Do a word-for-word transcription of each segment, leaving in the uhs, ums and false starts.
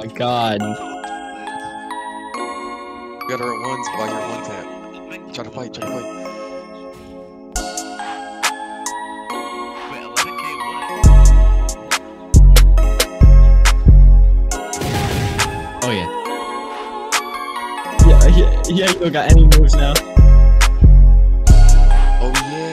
my god. You gotta run ones while you're one tap. Try to fight, try to fight. Oh yeah. Yeah, yeah, yeah, you don't got any moves now. Oh yeah.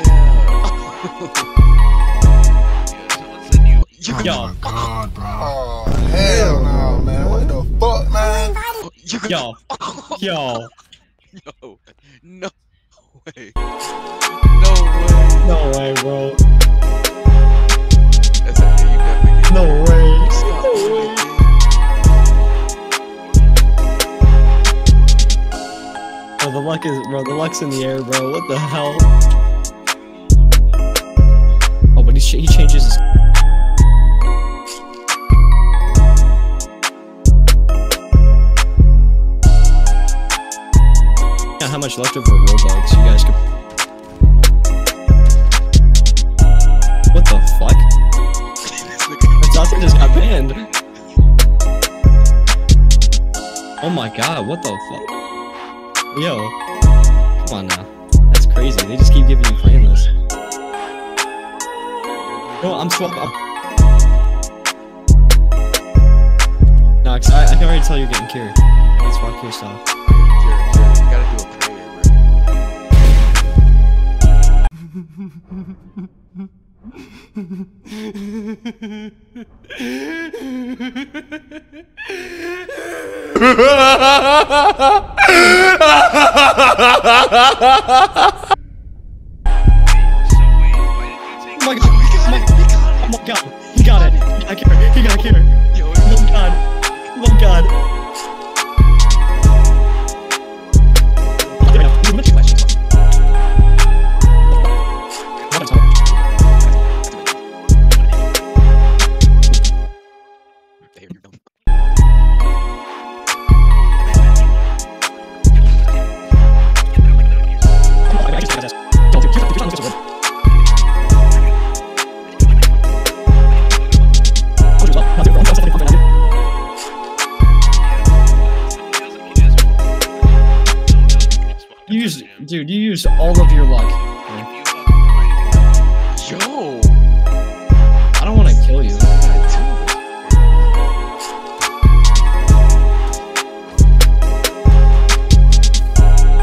Yo. Oh my god, bro. Oh, hell no, man. What the fuck, man? Yo. Yo. Yo. No way. No way. No way, bro. That's a, yeah, you definitely get No way. Stop. No way. Bro, the luck is, bro, the luck's in the air, bro. What the hell? Oh, but he, he changes his... How much left over robux you guys could... What the fuck? That's also just got banned. Oh my god, what the fuck? Yo, come on now. That's crazy. They just keep giving you playlist. No, I'm swap. I'm... Nah, cause I, I can already tell you're getting cured. Let's swap your stuff. Oh my god, oh my, oh my god, he got it, he got cured, he got cured. Oh my god, oh my god. You used, dude, you used all of your luck.